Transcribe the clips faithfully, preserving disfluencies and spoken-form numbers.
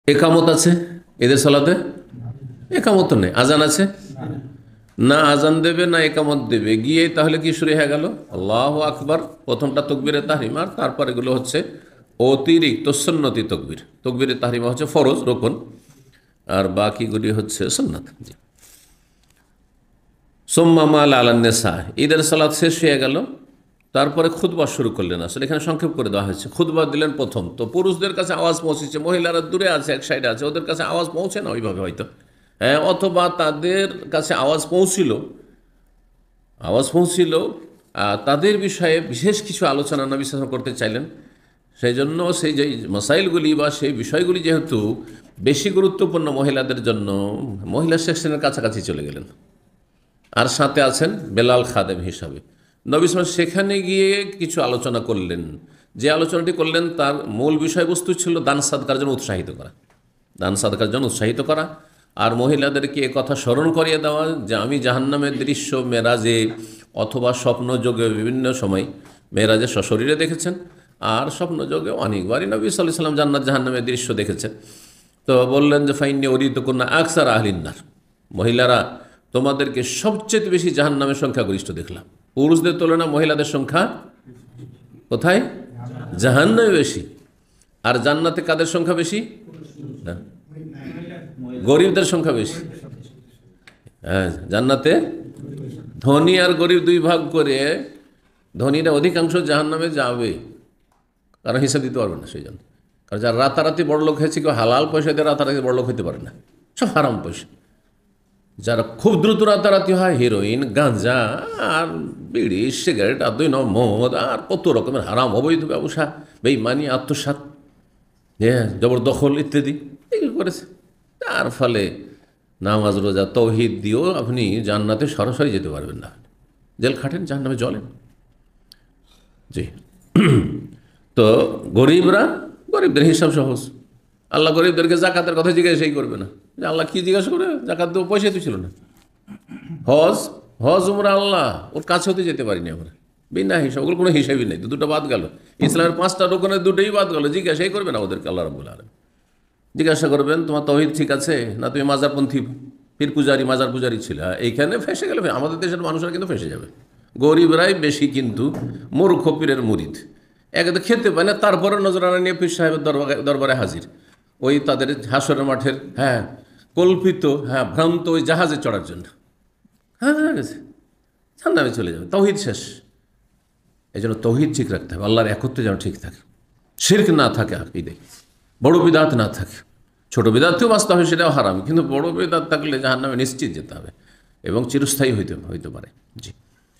একামত আছে ঈদের সালাতে? একামত তো নেই। আজান আছে না? আজান দেবে না একামত দেবে, গিয়ে তাহলে কি শুরু হয়ে গেল আল্লাহু আকবার, প্রথমটা তকবীরে তাহরিমা, আর তারপর এগুলো হচ্ছে অতিরিক্ত সুন্নতি তকবীর। তকবীরে তাহরিমা হচ্ছে ফরজ রকন, আর বাকিগুলি হচ্ছে সুন্নাত। সুম্মা মা আলান্নেসা, ঈদের সালাত শেষ হয়ে গেল, তারপরে খুতবা শুরু করলেন। আসলে এখানে সংক্ষেপ করে দেওয়া হয়েছে। খুতবা দিলেন প্রথম, তো পুরুষদের কাছে আওয়াজ পৌঁছেছে, মহিলারা দূরে আছে, এক সাইডে আছে, ওদের কাছে আওয়াজ পৌঁছে না ওইভাবে হয়তো, হ্যাঁ, অথবা তাদের কাছে আওয়াজ পৌঁছিল আওয়াজ পৌঁছিল তাদের বিষয়ে বিশেষ কিছু আলোচনা নবী সাল্লাল্লাহু আলাইহি ওয়াসাল্লাম করতে চাইলেন। সেই জন্য সেই যে মাসাইলগুলি বা সেই বিষয়গুলি যেহেতু বেশি গুরুত্বপূর্ণ মহিলাদের জন্য, মহিলা সেকশনের কাছাকাছি চলে গেলেন। আর সাথে আছেন বেলাল খাদেম হিসাবে। নবী সাল্লাল্লাহু আলাইহি ওয়াসাল্লাম সেখানে গিয়ে কিছু আলোচনা করলেন। যে আলোচনাটি করলেন তার মূল বিষয়বস্তু ছিল দান সাদকার জন্য উৎসাহিত করা, দান সাদকার জন্য উৎসাহিত করা, আর মহিলাদেরকে এ কথা স্মরণ করিয়ে দেওয়া যে আমি জাহান্নামের দৃশ্য মেরাজে অথবা স্বপ্নযোগে বিভিন্ন সময়, মেরাজে সশরীরে দেখেছেন, আর স্বপ্নযোগে অনেকবারই নবী সাল্লাল্লাহু আলাইহি ওয়াসাল্লাম জান্নাত জাহান্নামের দৃশ্য দেখেছেন। তো বললেন যে ফাইন্নি উরিদুকুন্না আকসার আহলিন্নার, মহিলারা তোমাদেরকে সবচেয়ে বেশি জাহান্নামের সংখ্যা গরিষ্ঠ দেখলাম। পুরুষদের তুলনায় মহিলাদের সংখ্যা কোথায়? জাহান্নামে বেশি। আর জান্নাতে কাদের সংখ্যা বেশি? না, গরিবদের সংখ্যা বেশি। হ্যাঁ, জান্নাতে ধনী আর গরিব দুই ভাগ করে, ধনীরা অধিকাংশ জাহান্নামে যাবে, কারণ হিসাব দিতে পারবে না সেই জন্য। কারণ যারা রাতারাতি বড়লোক হয়েছে, কেউ হালাল পয়সা দিয়ে রাতারাতি বড়লোক হতে পারে না, সব হারাম পয়সা। যারা খুব দ্রুত রাতারাতি হয়, হিরোইন, গাঁজা আর বিড়ি, সিগারেট আর দুই নয় মদ আর কত রকমের হারাম অবৈধ ব্যবসা, বেইমানি, আত্মসাৎ, হ্যাঁ, জবরদখল ইত্যাদি এগুলো করেছে। তার ফলে নামাজ রোজা তৌহিদ দিয়েও আপনি জান্নাতে সরাসরি যেতে পারবেন না, জেল খাটেন, জাহান্নামে জ্বলেন। জি। তো গরিবরা, গরিবদের হিসাব সহজ। আল্লাহ গরিবদেরকে জাকাতের কথা জিজ্ঞাসাই করবে না, যে আল্লাহ কি জিজ্ঞাসা করে, জাকাত দেবো, পয়সাই তো ছিল না। হজ হজ উমরা আল্লাহ ওর কাছে হতে যেতে পারিনি আমরা, বিনা হিসাব, ওগুলো কোনো হিসাবই নেই। তো দুটো বাদ গেল, ইসলামের পাঁচটা রোকনের দুটোই বাদ গেল, জিজ্ঞাসাই করবে না ওদেরকে আল্লাহ রাব্বুল আলামিন। জিজ্ঞাসা করবেন তোমার তৌহিদ ঠিক আছে না, তুমি মাজারপন্থী পীর পূজারি, মাজার পূজারি ছিল, এইখানে ফেসে গেলে আমাদের দেশের মানুষরা কিন্তু ফেসে যাবে। গরিবরাই বেশি কিন্তু মূর্খ পীরের মুরিদ, একে তো খেতে পায় না, তারপরে নজরানা নিয়ে পীর সাহেবের দরবারে দরবারে হাজির, ওই তাদের হাসরের মাঠের, হ্যাঁ, কল্পিত, হ্যাঁ, ভ্রান্ত ওই জাহাজে চড়ার জন্য। হ্যাঁ, হয়ে গেছে, জান্নাতে চলে যাবে, তৌহিদ শেষ। এই জন্য তৌহিদ ঠিক রাখতে হবে, আল্লাহর একত্র যেন ঠিক থাকে, শিরক না থাকে, আকীদায় বড় বিদাত না থাকে। ছোট বিদাতেও বাঁচতে হবে, সেটাও হারাম, কিন্তু বড় বিদাত থাকলে জাহান্নামে নিশ্চিত যেতে হবে এবং চিরস্থায়ী হইতে হইতে পারে। জি।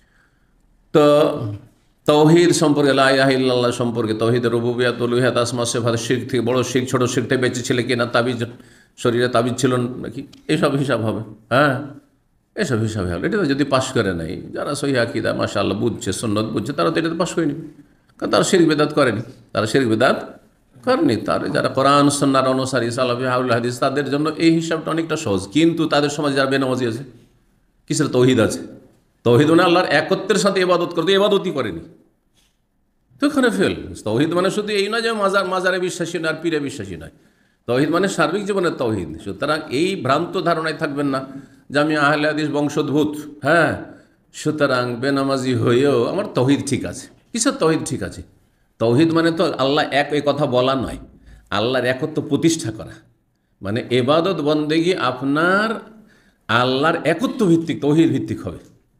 তো তৌহিদ সম্পর্কে, লা ইলাহা ইল্লাল্লাহ সম্পর্কে, তৌহিদের রুবুবিয়্যাত, উলুহিয়্যাত, আসমা সিফাত, শিরক থেকে, বড় শিরক ছোট শিরক থেকে বেঁচে ছিল কি না, তাবিজ শরীরে তাবিজ ছিল নাকি, এসব হিসাব হবে। হ্যাঁ, এসব হিসাবে হবে। এটা যদি পাশ করে নাই, যারা সহিহ আকীদা মাশাআল্লাহ বুঝছে, সুন্নত বুঝছে, তারা তো এটাতে পাশ করেনি, কারণ তারা শিরক বিদআত করেনি, তারা শিরক বিদআত করেনি। তার যারা কোরআন সুন্নাহর অনুসারী, সালাফি, আহলুল হাদিস, তাদের জন্য এই হিসাবটা অনেকটা সহজ। কিন্তু তাদের সমাজে যারা বেনামাজি আছে, কিসের তৌহিদ আছে? তৌহিদ মানে আল্লাহর একত্রের সাথে ইবাদত করতে, ইবাদতই করেনি, তো ওখানে ফেল। তৌহিদ মানে শুধু এই নয় যে মাজার মাজারে বিশ্বাসী নয় আর পীরে বিশ্বাসী নয়, তৌহিদ মানে সার্বিক জীবনের তৌহিদ। সুতরাং এই ভ্রান্ত ধারণায় থাকবেন না যে আমি আহলে হাদিস বংশোদ্ভূত, হ্যাঁ, সুতরাং বেনামাজি হয়েও আমার তৌহিদ ঠিক আছে। কিসের তৌহিদ ঠিক আছে? তৌহিদ মানে তো আল্লাহ এক, এই কথা বলা নয়, আল্লাহর একত্ব প্রতিষ্ঠা করা, মানে এবাদত বন্দেগী আপনার আল্লাহর একত্ব ভিত্তিক, তৌহিদ ভিত্তিক হবে।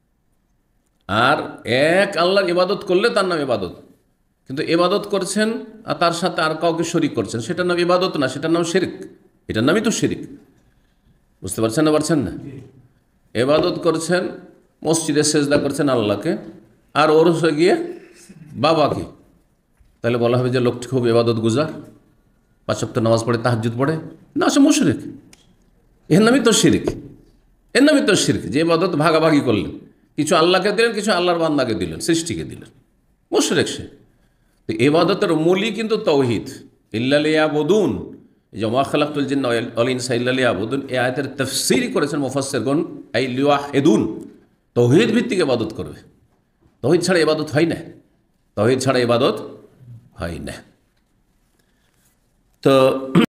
আর এক আল্লাহর ইবাদত করলে তার নাম ইবাদত, কিন্তু ইবাদত করছেন আর তার সাথে আর কাউকে শরীক করছেন, সেটার নাম ইবাদত না, সেটার নাম শিরক। এটার নামই তো শিরক। বুঝতে পারছেন না? পারছেন না? ইবাদত করছেন, মসজিদে সেজদা করছেন আল্লাহকে, আর ওর হয়ে গিয়ে বাবাকে, তাহলে বলা হবে যে লোকটি খুব ইবাদত গুজার, পাঁচ ওয়াক্ত নামাজ পড়ে, তাহাজ্জুদ পড়ে না, সে মুশরিক। এর নামই তো শিরক, এর নামই তো শিরক। যে ইবাদত ভাগাভাগি করলেন, কিছু আল্লাহকে দিলেন, কিছু আল্লাহর বান্দাকে দিলেন, সৃষ্টিকে দিলেন, মুশরিক সে। তো ইবাদতের মূলই কিন্তু তৌহিদ। ইল্লা লিয়াবুদুন, এই যে ওয়া খালাকতুল জিন্না ওয়াল ইনসা ইল্লা লিয়াবুদুন, এই আয়াতের তাফসীর করেছেন মুফাসসিরগণ, আই লিওয়াহিদুন, তৌহিদ ভিত্তিক ইবাদত করবে। তৌহিদ ছাড়া ইবাদত হয় না, তৌহিদ ছাড়া ইবাদত হয় না। তো